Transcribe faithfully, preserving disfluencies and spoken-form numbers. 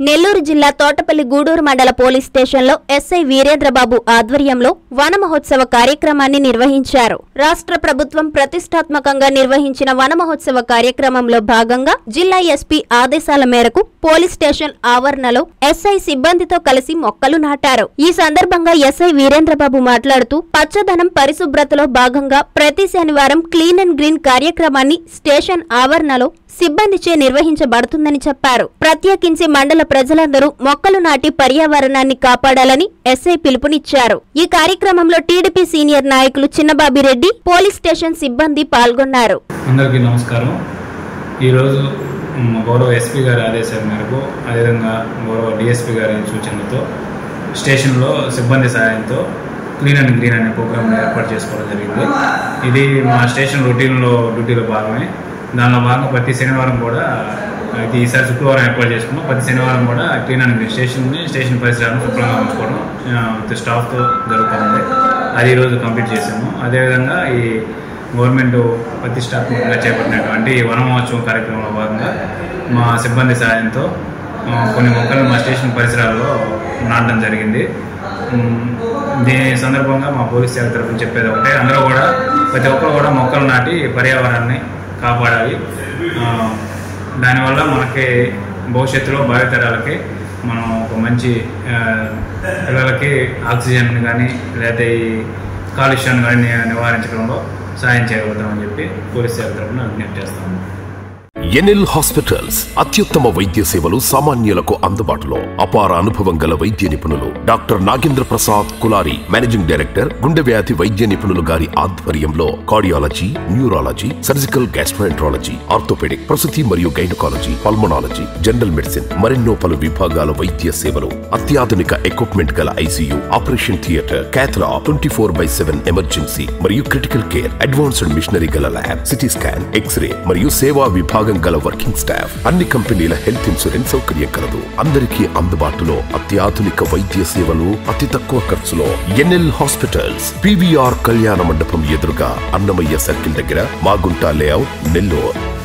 నెల్లూరు జిల్లా తోటపల్లి గూడూరు మండల పోలీస్ స్టేషన్లో ఎస్ఐ వీరేంద్రబాబు ఆధ్వర్యంలో వన మహోత్సవ కార్యక్రమాన్ని నిర్వహించారు. రాష్ట్ర ప్రభుత్వం ప్రతిష్టాత్మకంగా నిర్వహించిన వన మహోత్సవ కార్యక్రమంలో భాగంగా జిల్లా ఎస్పీ ఆదేశాల మేరకు పోలీస్ స్టేషన్ ఆవరణలో ఎస్ఐ సిబ్బందితో కలిసి మొక్కలు నాటారు. ఈ సందర్భంగా ఎస్ఐ వీరేంద్రబాబు మాట్లాడుతూ పచ్చదనం పరిశుభ్రతలో భాగంగా ప్రతి శనివారం క్లీన్ అండ్ గ్రీన్ కార్యక్రమాన్ని స్టేషన్ ఆవరణలో సిబ్బందిచే నిర్వహించబడుతుందని చెప్పారు. ప్రత్యేకించి మండల ప్రజలందరూ మొక్కలు నాటి పర్యావరణాన్ని కాపాడాలని ఎస్ఐ పిలుపునిచ్చారు. ఈ కార్యక్రమంలో టీడీపీ సీనియర్ నాయకులు చిన్నబాబిరెడ్డి, పోలీస్ స్టేషన్ సిబ్బంది పాల్గొన్నారు. అందరికీ నమస్కారం. ఈరోజు గౌరవ ఎస్పీ గారి ఆదేశాల మేరకు, అదేవిధంగా గౌరవ డిఎస్పీ గారి సూచనలతో స్టేషన్లో సిబ్బంది సహాయంతో క్లీన్ అండ్ గ్రీన్ అనే ప్రోగ్రామ్ ఏర్పాటు చేసుకోవడం జరిగింది. ఇది మా స్టేషన్ రొటీన్లో డ్యూటీలో భాగమే. దానిలో భాగంగా ప్రతి శనివారం కూడా, ఇది ఈసారి శుక్రవారం ఏర్పాటు చేసుకున్నాం. ప్రతి శనివారం కూడా క్లీన్ అండ్ గ్రీన్ స్టేషన్ని స్టేషన్ పరిసరాలను శుభ్రంగా ఉంచుకోవడం విత్ స్టాఫ్తో జరుగుతుంది. అది ఈరోజు కంప్లీట్ చేసాము. అదేవిధంగా ఈ గవర్నమెంట్ ప్రతిష్టాత్మకంగా చేపట్టినటువంటి వన మహోత్సవం కార్యక్రమంలో భాగంగా మా సిబ్బంది సహాయంతో కొన్ని మొక్కలు మా స్టేషన్ పరిసరాల్లో నాటడం జరిగింది. దీని సందర్భంగా మా పోలీస్ శాఖ తరఫున చెప్పేది ఒకటే, అందరూ కూడా ప్రతి ఒక్కరు కూడా మొక్కలు నాటి పర్యావరణాన్ని కాపాడాలి. దానివల్ల మనకి భవిష్యత్తులో భావితరాలకి మనం ఒక మంచి పిల్లలకి ఆక్సిజన్ కానీ లేదా ఈ కాలుష్యాన్ని కానీ నివారించడంలో సాయం చేయగలుగుతామని చెప్పి పోలీస్ శాఖ తరఫున విజ్ఞప్తి చేస్తాము. ఎన్ఎల్ హాస్పిటల్స్ అత్యుత్తమ వైద్య సేవలు సామాన్యులకు అందుబాటులో. అపార అనుభవం గల వైద్య నిపుణులు doctor Nagendra Prasad Kulari, managing director, గుండె వ్యాధి వైద్య నిపుణులు గారి ఆధ్వర్యంలో cardiology, neurology, surgical gastroenterology, orthopaedic, ప్రసూతి మరియు గైనకాలజీ, పల్మనాలజీ, జనరల్ మెడిసిన్ మరెన్నో పలు విభాగాల వైద్య సేవలు. అత్యాధునిక ఎక్విప్మెంట్ గల ICU, operation theatre, cath lab, twenty four by seven emergency మరియు క్రిటికల్ కేర్, అడ్వాన్స్డ్ మిషనరీ గల ల్యాబ్, సిటీ స్కాన్, ఎక్స్రే మరియు సేవా విభాగం గల వర్కింగ్ స్టాఫ్. అన్ని కంపెనీల హెల్త్ ఇన్సూరెన్స్ సౌకర్యం కలదు. అందరికీ అందుబాటులో అత్యాధునిక వైద్య సేవలు అతి తక్కువ ఖర్చులో. ఎన్ఎల్ హాస్పిటల్స్, పీవీఆర్ కళ్యాణ మండపం ఎదురుగా, అన్నమయ్య సర్కిల్ దగ్గర, మాగుంట లేఅవుట్, నెల్లూరు.